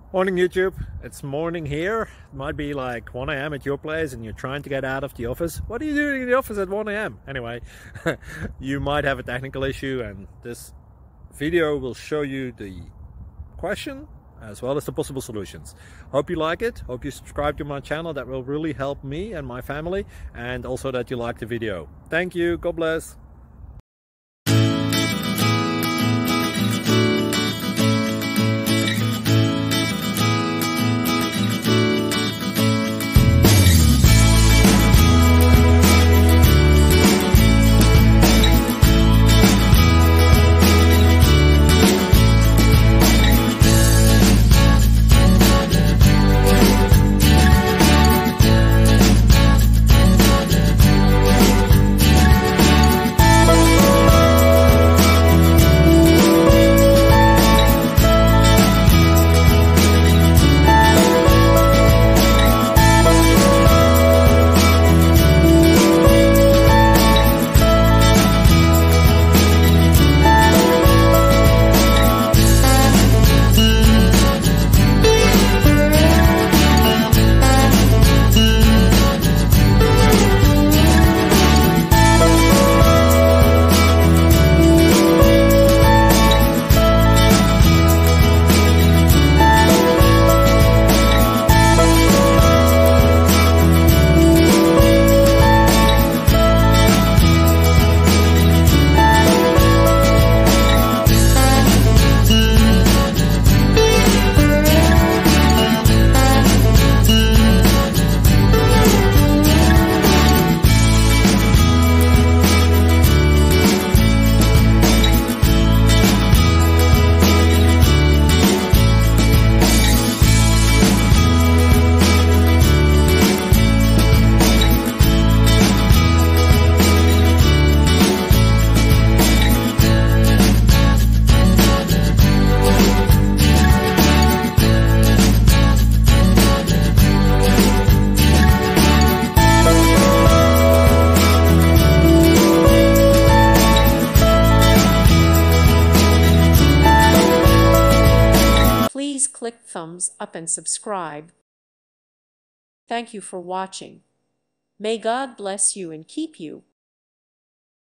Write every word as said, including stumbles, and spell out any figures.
Morning YouTube, it's morning here. It might be like one A M at your place and you're trying to get out of the office. What are you doing in the office at one A M? Anyway, you might have a technical issue and this video will show you the question as well as the possible solutions. Hope you like it, hope you subscribe to my channel. That will really help me and my family, and also that you like the video. Thank you, God bless. Please click thumbs up and subscribe. Thank you for watching. May God bless you and keep you.